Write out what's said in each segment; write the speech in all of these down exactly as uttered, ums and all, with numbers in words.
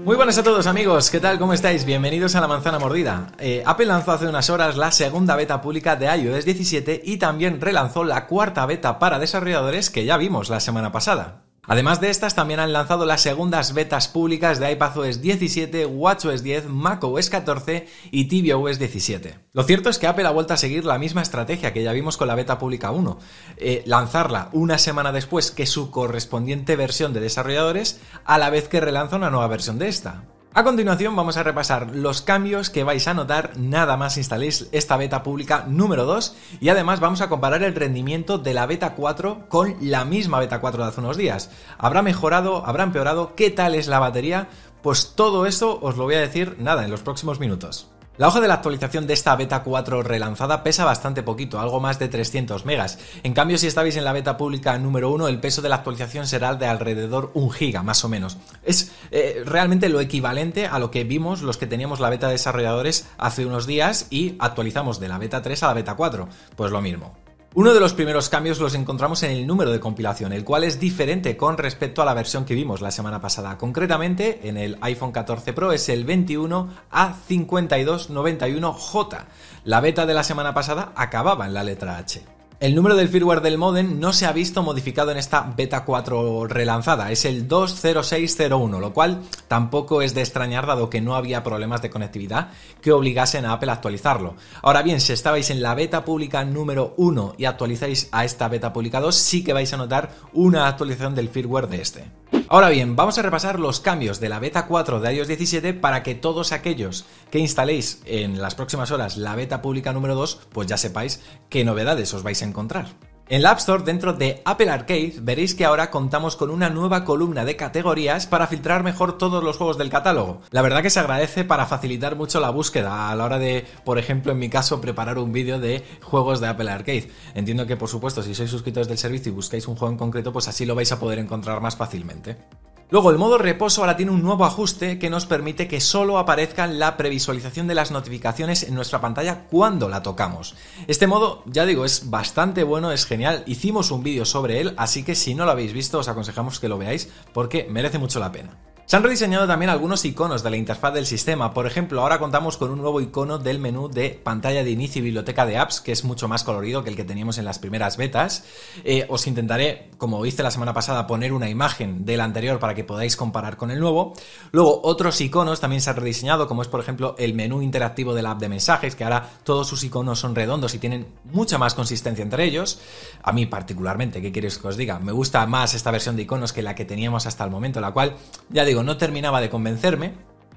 Muy buenas a todos amigos, ¿qué tal? ¿Cómo estáis? Bienvenidos a La Manzana Mordida. Eh, Apple lanzó hace unas horas la segunda beta pública de i O S diecisiete y también relanzó la cuarta beta para desarrolladores que ya vimos la semana pasada. Además de estas, también han lanzado las segundas betas públicas de iPadOS diecisiete, WatchOS diez, macOS catorce y tvOS diecisiete. Lo cierto es que Apple ha vuelto a seguir la misma estrategia que ya vimos con la beta pública uno, eh, lanzarla una semana después que su correspondiente versión de desarrolladores, a la vez que relanza una nueva versión de esta. A continuación vamos a repasar los cambios que vais a notar nada más instaléis esta beta pública número dos y además vamos a comparar el rendimiento de la beta cuatro con la misma beta cuatro de hace unos días. ¿Habrá mejorado? ¿Habrá empeorado? ¿Qué tal es la batería? Pues todo eso os lo voy a decir nada en los próximos minutos. La hoja de la actualización de esta beta cuatro relanzada pesa bastante poquito, algo más de trescientos megas. En cambio, si estabais en la beta pública número uno, el peso de la actualización será de alrededor un giga, más o menos. Es eh, realmente lo equivalente a lo que vimos los que teníamos la beta de desarrolladores hace unos días y actualizamos de la beta tres a la beta cuatro. Pues lo mismo. Uno de los primeros cambios los encontramos en el número de compilación, el cual es diferente con respecto a la versión que vimos la semana pasada. Concretamente, en el iPhone catorce Pro es el veintiuno A cincuenta y dos noventa y uno J. La beta de la semana pasada acababa en la letra H. El número del firmware del módem no se ha visto modificado en esta beta cuatro relanzada, es el dos cero seis cero uno, lo cual tampoco es de extrañar dado que no había problemas de conectividad que obligasen a Apple a actualizarlo. Ahora bien, si estabais en la beta pública número uno y actualizáis a esta beta pública dos, sí que vais a notar una actualización del firmware de este. Ahora bien, vamos a repasar los cambios de la beta cuatro de i O S diecisiete para que todos aquellos que instaléis en las próximas horas la beta pública número dos, pues ya sepáis qué novedades os vais a encontrar. En la App Store, dentro de Apple Arcade, veréis que ahora contamos con una nueva columna de categorías para filtrar mejor todos los juegos del catálogo. La verdad que se agradece para facilitar mucho la búsqueda a la hora de, por ejemplo, en mi caso, preparar un vídeo de juegos de Apple Arcade. Entiendo que, por supuesto, si sois suscriptores del servicio y buscáis un juego en concreto, pues así lo vais a poder encontrar más fácilmente. Luego, el modo reposo ahora tiene un nuevo ajuste que nos permite que solo aparezca la previsualización de las notificaciones en nuestra pantalla cuando la tocamos. Este modo, ya digo, es bastante bueno, es genial. Hicimos un vídeo sobre él, así que si no lo habéis visto os aconsejamos que lo veáis porque merece mucho la pena. Se han rediseñado también algunos iconos de la interfaz del sistema. Por ejemplo, ahora contamos con un nuevo icono del menú de pantalla de inicio y biblioteca de apps, que es mucho más colorido que el que teníamos en las primeras betas. Eh, os intentaré, como hice la semana pasada, poner una imagen del anterior para que podáis comparar con el nuevo. Luego, otros iconos también se han rediseñado, como es por ejemplo el menú interactivo de la app de mensajes, que ahora todos sus iconos son redondos y tienen mucha más consistencia entre ellos. A mí particularmente, ¿qué queréis que os diga? Me gusta más esta versión de iconos que la que teníamos hasta el momento, la cual, ya digo, no terminaba de convencerme.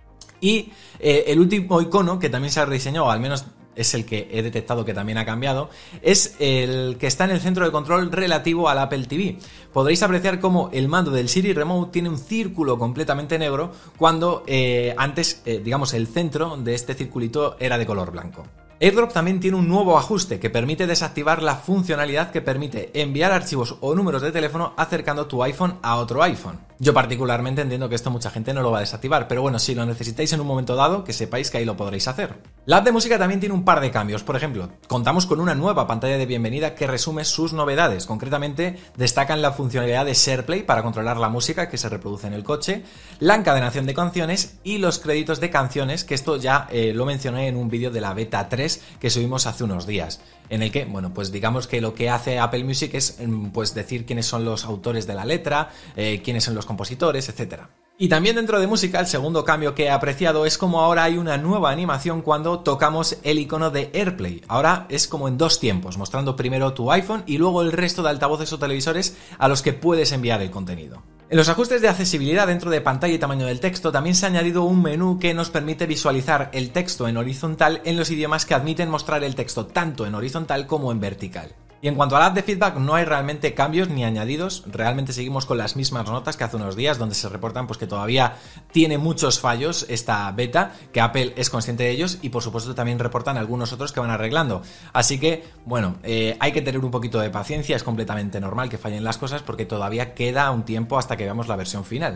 Y eh, el último icono que también se ha rediseñado, al menos es el que he detectado que también ha cambiado, es el que está en el centro de control relativo al Apple T V. Podréis apreciar cómo el mando del Siri Remote tiene un círculo completamente negro cuando eh, antes, eh, digamos, el centro de este circulito era de color blanco. AirDrop también tiene un nuevo ajuste que permite desactivar la funcionalidad que permite enviar archivos o números de teléfono acercando tu iPhone a otro iPhone. Yo particularmente entiendo que esto mucha gente no lo va a desactivar, pero bueno, si lo necesitáis en un momento dado, que sepáis que ahí lo podréis hacer. La app de música también tiene un par de cambios. Por ejemplo, contamos con una nueva pantalla de bienvenida que resume sus novedades. Concretamente, destacan la funcionalidad de SharePlay para controlar la música que se reproduce en el coche, la encadenación de canciones y los créditos de canciones, que esto ya eh, lo mencioné en un vídeo de la beta tres que subimos hace unos días, en el que, bueno, pues digamos que lo que hace Apple Music es pues decir quiénes son los autores de la letra, eh, quiénes son los compositores, etcétera. Y también dentro de música, el segundo cambio que he apreciado es como ahora hay una nueva animación cuando tocamos el icono de AirPlay. Ahora es como en dos tiempos, mostrando primero tu iPhone y luego el resto de altavoces o televisores a los que puedes enviar el contenido. En los ajustes de accesibilidad dentro de pantalla y tamaño del texto también se ha añadido un menú que nos permite visualizar el texto en horizontal en los idiomas que admiten mostrar el texto tanto en horizontal como en vertical. Y en cuanto a la app de feedback, no hay realmente cambios ni añadidos, realmente seguimos con las mismas notas que hace unos días, donde se reportan pues que todavía tiene muchos fallos esta beta, que Apple es consciente de ellos y por supuesto también reportan algunos otros que van arreglando. Así que, bueno, eh, hay que tener un poquito de paciencia, es completamente normal que fallen las cosas porque todavía queda un tiempo hasta que veamos la versión final.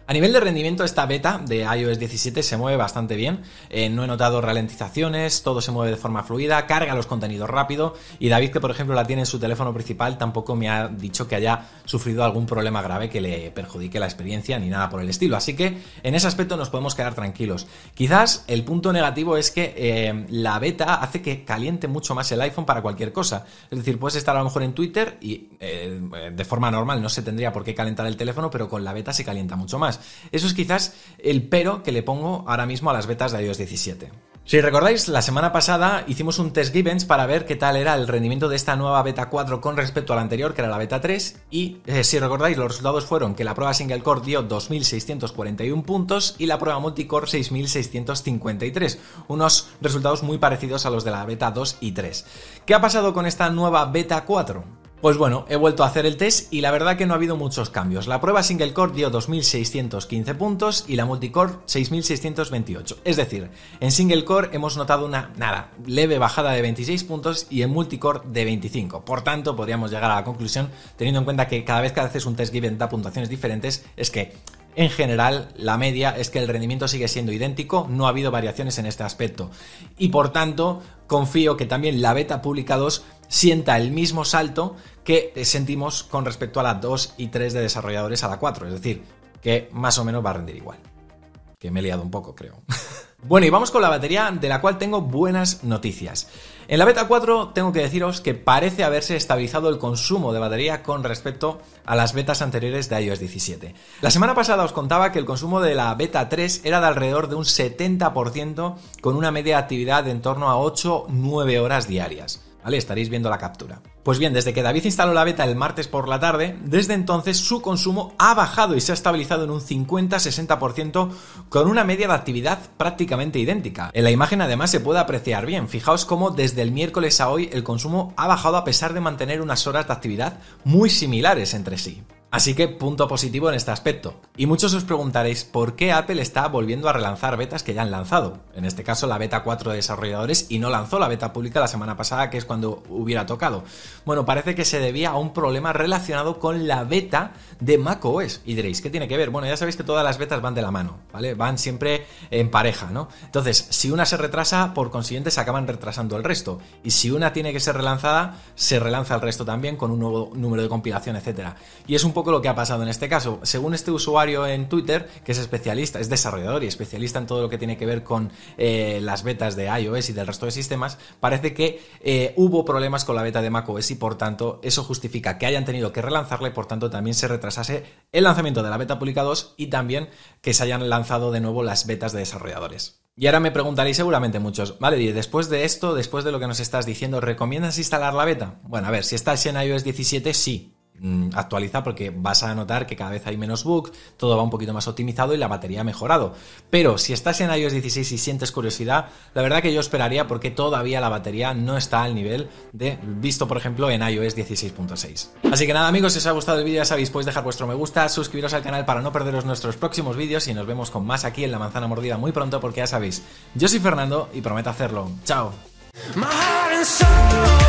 A nivel de rendimiento, esta beta de iOS diecisiete se mueve bastante bien, eh, no he notado ralentizaciones, todo se mueve de forma fluida, carga los contenidos rápido y David, que por ejemplo la tiene en su teléfono principal, tampoco me ha dicho que haya sufrido algún problema grave que le perjudique la experiencia ni nada por el estilo, así que en ese aspecto nos podemos quedar tranquilos. Quizás el punto negativo es que eh, la beta hace que caliente mucho más el iPhone para cualquier cosa, es decir, puedes estar a lo mejor en Twitter y eh, de forma normal no se tendría por qué calentar el teléfono, pero con la beta se calienta mucho más. Eso es quizás el pero que le pongo ahora mismo a las betas de iOS diecisiete. Si recordáis, la semana pasada hicimos un test Givens para ver qué tal era el rendimiento de esta nueva beta cuatro con respecto a la anterior, que era la beta tres, y eh, si recordáis, los resultados fueron que la prueba single core dio dos mil seiscientos cuarenta y uno puntos y la prueba multicore seis mil seiscientos cincuenta y tres, unos resultados muy parecidos a los de la beta dos y tres. ¿Qué ha pasado con esta nueva beta cuatro? Pues bueno, he vuelto a hacer el test y la verdad que no ha habido muchos cambios. La prueba single core dio dos mil seiscientos quince puntos y la multicore seis mil seiscientos veintiocho. Es decir, en single core hemos notado una, nada, leve bajada de veintiséis puntos y en multicore de veinticinco. Por tanto, podríamos llegar a la conclusión, teniendo en cuenta que cada vez que haces un test Given da puntuaciones diferentes, es que en general, la media es que el rendimiento sigue siendo idéntico, no ha habido variaciones en este aspecto. Y por tanto, confío que también la beta pública dos sienta el mismo salto que sentimos con respecto a la dos y tres de desarrolladores a la cuatro. Es decir, que más o menos va a rendir igual. Que me he liado un poco, creo. Bueno, y vamos con la batería, de la cual tengo buenas noticias. En la beta cuatro tengo que deciros que parece haberse estabilizado el consumo de batería con respecto a las betas anteriores de iOS diecisiete. La semana pasada os contaba que el consumo de la beta tres era de alrededor de un setenta por ciento con una media de actividad de en torno a ocho a nueve horas diarias. ¿Vale? Estaréis viendo la captura. Pues bien, desde que David instaló la beta el martes por la tarde, desde entonces su consumo ha bajado y se ha estabilizado en un cincuenta a sesenta por ciento con una media de actividad prácticamente idéntica. En la imagen además se puede apreciar bien, fijaos cómo desde el miércoles a hoy el consumo ha bajado a pesar de mantener unas horas de actividad muy similares entre sí. Así que punto positivo en este aspecto. Y muchos os preguntaréis por qué Apple está volviendo a relanzar betas que ya han lanzado. En este caso la beta cuatro de desarrolladores y no lanzó la beta pública la semana pasada, que es cuando hubiera tocado. Bueno, parece que se debía a un problema relacionado con la beta de macOS. Y diréis, ¿qué tiene que ver? Bueno, ya sabéis que todas las betas van de la mano, ¿vale? Van siempre en pareja, ¿no? Entonces, si una se retrasa, por consiguiente se acaban retrasando el resto. Y si una tiene que ser relanzada, se relanza el resto también con un nuevo número de compilación, etcétera. Y es un poco lo que ha pasado en este caso. Según este usuario en Twitter, que es especialista, es desarrollador y especialista en todo lo que tiene que ver con eh, las betas de iOS y del resto de sistemas, parece que eh, hubo problemas con la beta de macOS y por tanto eso justifica que hayan tenido que relanzarla y por tanto también se retrasase el lanzamiento de la beta pública dos y también que se hayan lanzado de nuevo las betas de desarrolladores. Y ahora me preguntaréis seguramente muchos, vale, y después de esto, después de lo que nos estás diciendo, ¿recomiendas instalar la beta? Bueno, a ver, si estás en iOS diecisiete, sí. Actualiza porque vas a notar que cada vez hay menos bugs, todo va un poquito más optimizado y la batería ha mejorado. Pero si estás en iOS dieciséis y sientes curiosidad, la verdad que yo esperaría porque todavía la batería no está al nivel de visto por ejemplo en iOS dieciséis punto seis. Así que nada amigos, si os ha gustado el vídeo ya sabéis, podéis dejar vuestro me gusta, suscribiros al canal para no perderos nuestros próximos vídeos y nos vemos con más aquí en La Manzana Mordida muy pronto porque ya sabéis, yo soy Fernando y prometo hacerlo. ¡Chao!